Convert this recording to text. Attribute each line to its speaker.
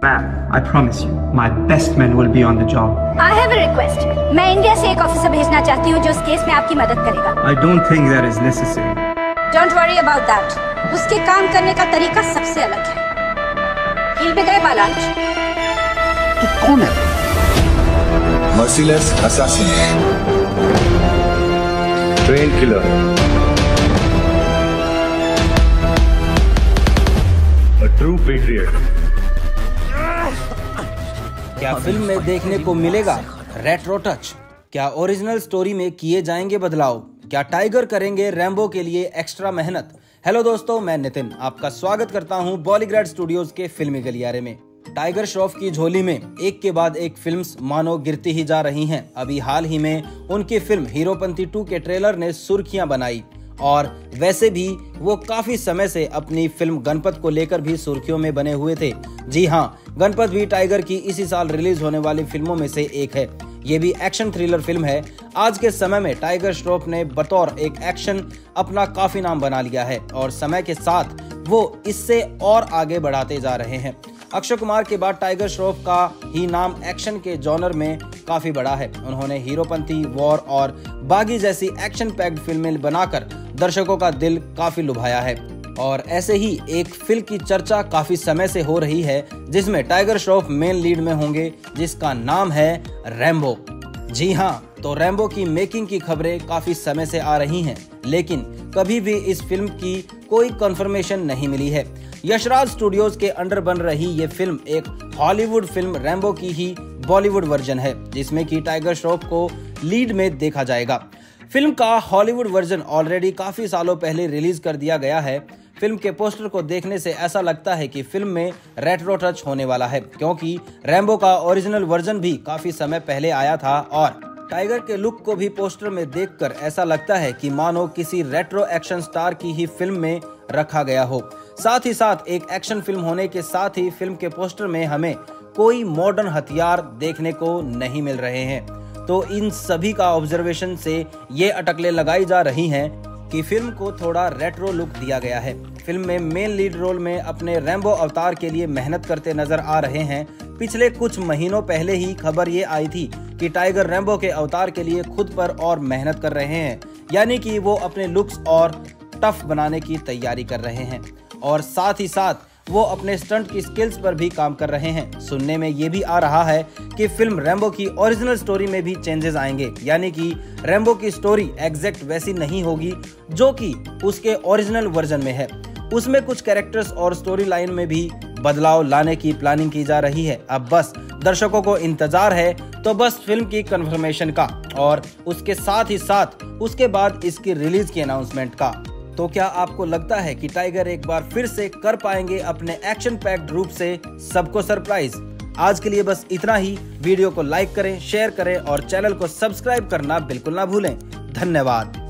Speaker 1: Ma'am, I promise you, my best men will be on the job.
Speaker 2: I have a request. मैं India से एक officer भेजना चाहती हूँ जो इस केस में आपकी मदद करेगा।
Speaker 1: I don't think that is necessary.
Speaker 2: Don't worry about that. उसके काम करने का तरीका सबसे अलग है। हिल पे गए बालांट।
Speaker 3: तू कौन है?
Speaker 4: Merciless assassin. Trained killer. A true patriot.
Speaker 5: क्या फिल्म में देखने को मिलेगा रेट्रो टच? क्या ओरिजिनल स्टोरी में किए जाएंगे बदलाव? क्या टाइगर करेंगे रैम्बो के लिए एक्स्ट्रा मेहनत? हेलो दोस्तों, मैं नितिन आपका स्वागत करता हूं बॉलीग्रेड स्टूडियोज के फिल्मी गलियारे में। टाइगर श्रॉफ की झोली में एक के बाद एक फिल्म्स मानो गिरती ही जा रही हैं। अभी हाल ही में उनकी फिल्म हीरोपंती 2 के ट्रेलर ने सुर्खियां बनाई और वैसे भी वो काफी समय से अपनी फिल्म गणपत को लेकर भी सुर्खियों में बने हुए थे। जी हाँ, गणपत भी टाइगर की इसी साल रिलीज होने वाली फिल्मों में से एक है। ये भी एक्शन थ्रिलर फिल्म है। आज के समय में टाइगर श्रॉफ ने बतौर एक एक्शन अपना काफी नाम बना लिया है और समय के साथ वो इससे और आगे बढ़ाते जा रहे हैं। अक्षय कुमार के बाद टाइगर श्रॉफ का ही नाम एक्शन के जॉनर में काफी बड़ा है। उन्होंने हीरोपंती, वॉर और बागी जैसी एक्शन पैक्ड फिल्में बनाकर दर्शकों का दिल काफी लुभाया है। और ऐसे ही एक फिल्म की चर्चा काफी समय से हो रही है जिसमें टाइगर श्रॉफ मेन लीड में होंगे, जिसका नाम है रैम्बो। जी हाँ, तो रैम्बो की मेकिंग की खबरें काफी समय से आ रही हैं, लेकिन कभी भी इस फिल्म की कोई कंफर्मेशन नहीं मिली है। यशराज स्टूडियोज के अंडर बन रही ये फिल्म एक हॉलीवुड फिल्म रैम्बो की ही बॉलीवुड वर्जन है, जिसमें कि टाइगर श्रॉफ को लीड में देखा जाएगा। फिल्म का हॉलीवुड वर्जन ऑलरेडी काफी सालों पहले रिलीज कर दिया गया है। फिल्म के पोस्टर को देखने से ऐसा लगता है कि फिल्म में रेट्रो टच होने वाला है, क्योंकि रैम्बो का ओरिजिनल वर्जन भी काफी समय पहले आया था और टाइगर के लुक को भी पोस्टर में देखकर ऐसा लगता है कि मानो किसी रेट्रो एक्शन स्टार की ही फिल्म में रखा गया हो। साथ ही साथ एक एक्शन फिल्म होने के साथ ही फिल्म के पोस्टर में हमें कोई मॉडर्न हथियार देखने को नहीं मिल रहे हैं। तो इन सभी का ऑब्जर्वेशन से ये अटकलें लगाई जा रही हैं कि फिल्म को थोड़ा रेट्रो लुक दिया गया है। फिल्म में मेन लीड रोल में अपने रैम्बो अवतार के लिए मेहनत करते नजर आ रहे हैं। पिछले कुछ महीनों पहले ही खबर ये आई थी कि टाइगर रैम्बो के अवतार के लिए खुद पर और मेहनत कर रहे हैं, यानी कि वो अपने लुक्स और टफ बनाने की तैयारी कर रहे हैं और साथ ही साथ वो अपने स्टंट की स्किल्स पर भी काम कर रहे हैं। सुनने में ये भी आ रहा है कि फिल्म रैम्बो की ओरिजिनल स्टोरी में भी चेंजेस आएंगे, यानी कि रैम्बो की स्टोरी एग्जैक्ट वैसी नहीं होगी जो कि उसके ओरिजिनल वर्जन में है। उसमें कुछ कैरेक्टर्स और स्टोरी लाइन में भी बदलाव लाने की प्लानिंग की जा रही है। अब बस दर्शकों को इंतजार है तो बस फिल्म की कंफर्मेशन का और उसके साथ ही साथ उसके बाद इसकी रिलीज की अनाउंसमेंट का। तो क्या आपको लगता है कि टाइगर एक बार फिर से कर पाएंगे अपने एक्शन पैक्ड रूप से सबको सरप्राइज? आज के लिए बस इतना ही। वीडियो को लाइक करें, शेयर करें और चैनल को सब्सक्राइब करना बिल्कुल ना भूलें। धन्यवाद।